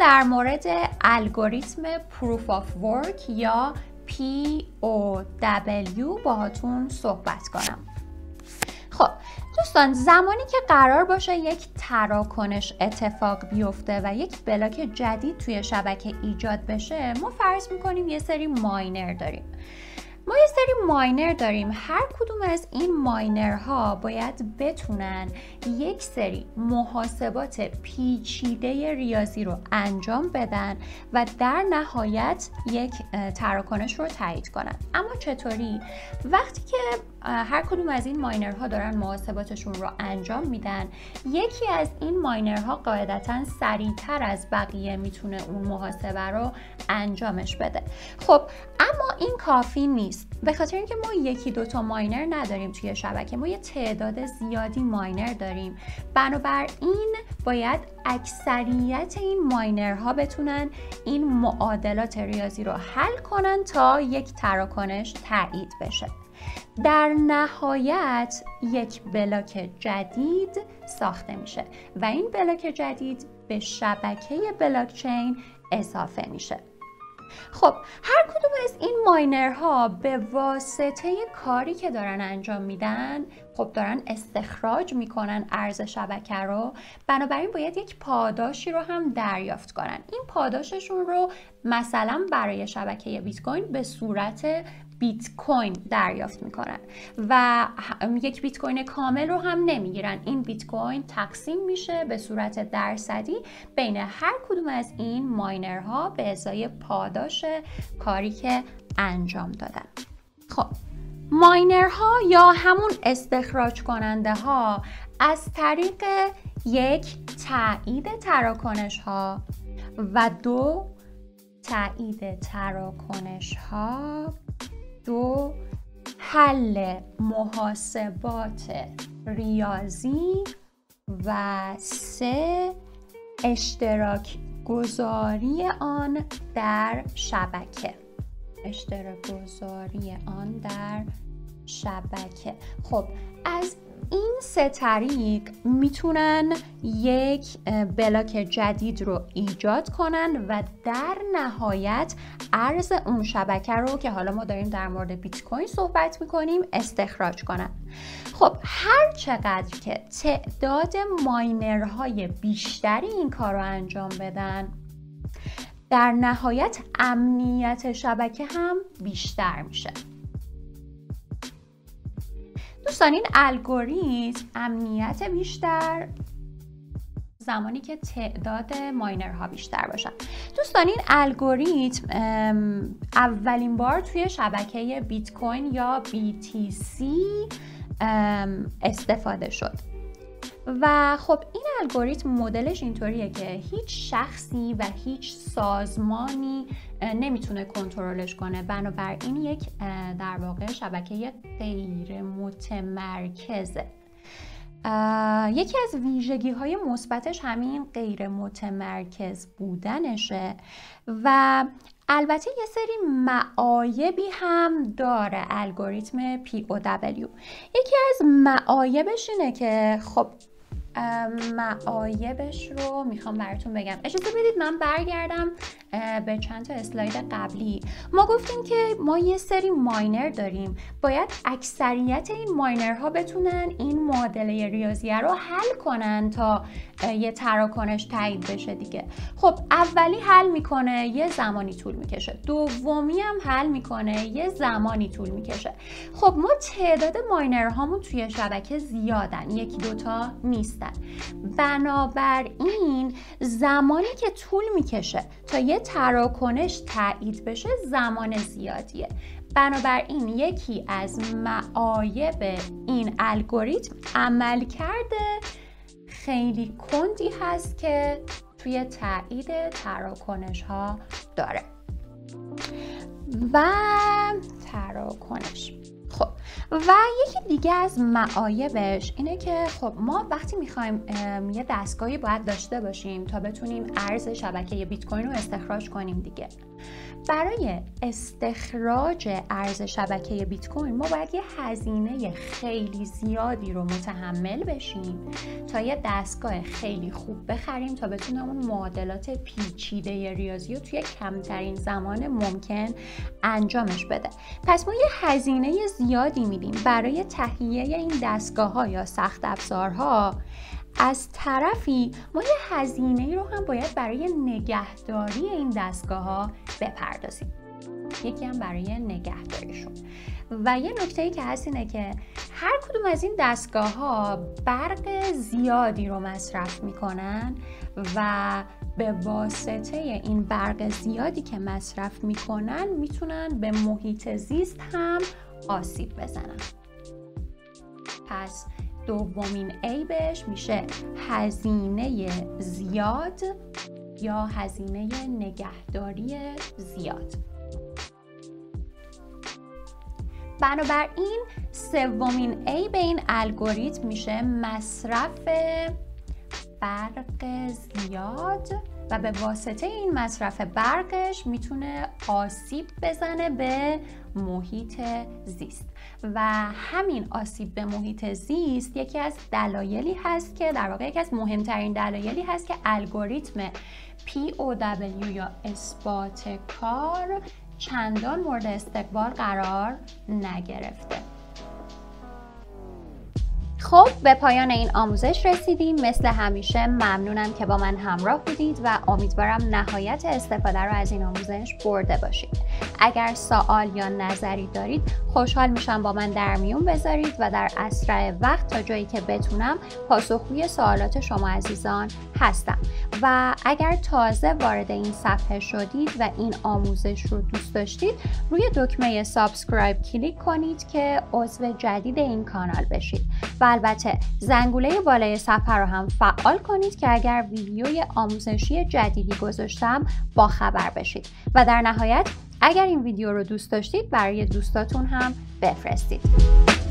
در مورد الگوریتم Proof of Work یا POW باهاتون صحبت کنم. خب دوستان، زمانی که قرار باشه یک تراکنش اتفاق بیفته و یک بلاک جدید توی شبکه ایجاد بشه، ما فرض میکنیم یه سری ماینر داریم. هر کدوم از این ماینرها باید بتونن یک سری محاسبات پیچیده ریاضی رو انجام بدن و در نهایت یک تراکنش رو تایید کنن. اما چطوری؟ وقتی که هر کدوم از این ماینرها دارن محاسباتشون رو انجام میدن، یکی از این ماینرها قاعدتاً سریعتر از بقیه میتونه اون محاسبه رو انجامش بده. خب اما این کافی نیست، به خاطر اینکه ما یکی دوتا ماینر نداریم توی شبکه، ما یه تعداد زیادی ماینر داریم. بنابراین باید اکثریت این ماینرها بتونن این معادلات ریاضی رو حل کنن تا یک تراکنش تایید بشه. در نهایت یک بلاک جدید ساخته میشه و این بلاک جدید به شبکه بلاکچین اضافه میشه. خب هر کدوم از این ماینرها به واسطه کاری که دارن انجام میدن، خب دارن استخراج میکنن ارز شبکه رو، بنابراین باید یک پاداشی رو هم دریافت کنن. این پاداششون رو مثلا برای شبکه بیت کوین به صورت بیت کوین دریافت میکنن و یک بیت کوین کامل رو هم نمیگیرن. این بیت کوین تقسیم میشه به صورت درصدی بین هر کدوم از این ماینرها به ازای پاداش کاری که انجام دادن. خب ماینرها یا همون استخراج کننده ها از طریق یک تایید تراکنش ها و دو تایید تراکنش ها، دو حل محاسبات ریاضی و سه اشتراک گذاری آن در شبکه. خب از این سه طریق میتونن یک بلاک جدید رو ایجاد کنن و در نهایت ارز اون شبکه رو که حالا ما داریم در مورد بیت کوین صحبت میکنیم استخراج کنن. خب هر چقدر که تعداد ماینرهای بیشتری این کار رو انجام بدن، در نهایت امنیت شبکه هم بیشتر میشه. دوستان این الگوریتم امنیت بیشتر زمانی که تعداد ماینرها بیشتر باشن. دوستان این الگوریتم اولین بار توی شبکه بیت کوین یا BTC استفاده شد و خب این الگوریتم مدلش اینطوریه که هیچ شخصی و هیچ سازمانی نمیتونه کنترلش کنه. بنابراین یک در واقع شبکه غیر متمرکزه. یکی از ویژگی های مثبتش همین غیر متمرکز بودنشه و البته یه سری معایبی هم داره الگوریتم POW. یکی از معایبش اینه که خب معایبش رو میخوام براتون بگم. اجازه بدید من برگردم به چند تا اسلاید قبلی. ما گفتیم که ما یه سری ماینر داریم، باید اکثریت این ماینرها بتونن این معادله ریاضیه رو حل کنن تا یه تراکنش تایید بشه دیگه. خب اولی حل میکنه یه زمانی طول میکشه، دومی هم حل میکنه یه زمانی طول میکشه. خب ما تعداد ماینرهامون توی شبکه زیادن، یکی دوتا نیستن. بنابراین زمانی که طول میکشه تا یه تراکنش تایید بشه زمان زیادیه. بنابراین یکی از معایب این الگوریتم عملکرد خیلی کندی هست که توی تایید تراکنش ها داره. و تراکنش، خب خب و یکی دیگه از معایبش اینه که خب ما وقتی میخوایم یه دستگاهی باید داشته باشیم تا بتونیم ارز شبکه بیت کوین رو استخراج کنیم دیگه. برای استخراج ارز شبکه بیت کوین ما باید یه هزینه خیلی زیادی رو متحمل بشیم تا یه دستگاه خیلی خوب بخریم تا بتونیم اون معادلات پیچیده ریاضی رو توی کمترین زمان ممکن انجامش بده. پس ما یه هزینه زیادی میدیم برای تهیه این دستگاه‌ها یا سخت افزارها. از طرفی ما یه هزینه‌ای رو هم باید برای نگهداری این دستگاه‌ها بپردازیم. یکی هم برای نگهداریشون. و یه نکته‌ای که هست اینه که هر کدوم از این دستگاه‌ها برق زیادی رو مصرف میکنن و به واسطه این برق زیادی که مصرف میکنن میتونن به محیط زیست هم آسیب بزنن. پس دومین عیبش میشه هزینه زیاد یا هزینه نگهداری زیاد. بنابراین سومین عیب این الگوریتم میشه مصرف برق زیاد و به واسطه این مصرف برقش میتونه آسیب بزنه به محیط زیست و همین آسیب به محیط زیست یکی از دلایلی هست که در واقع یکی از مهمترین دلایلی هست که الگوریتم POW یا اثبات کار چندان مورد استقبال قرار نگرفته. خب به پایان این آموزش رسیدیم. مثل همیشه ممنونم که با من همراه بودید و امیدوارم نهایت استفاده رو از این آموزش برده باشید. اگر سوال یا نظری دارید خوشحال میشم با من در میون بذارید و در اسرع وقت تا جایی که بتونم پاسخگوی سوالات شما عزیزان هستم. و اگر تازه وارد این صفحه شدید و این آموزش رو دوست داشتید روی دکمه سابسکرایب کلیک کنید که عضو جدید این کانال بشید و البته زنگوله بالای صفحه رو هم فعال کنید که اگر ویدیوی آموزشی جدیدی گذاشتم با خبر بشید. و در نهایت اگر این ویدیو رو دوست داشتید برای دوستاتون هم بفرستید.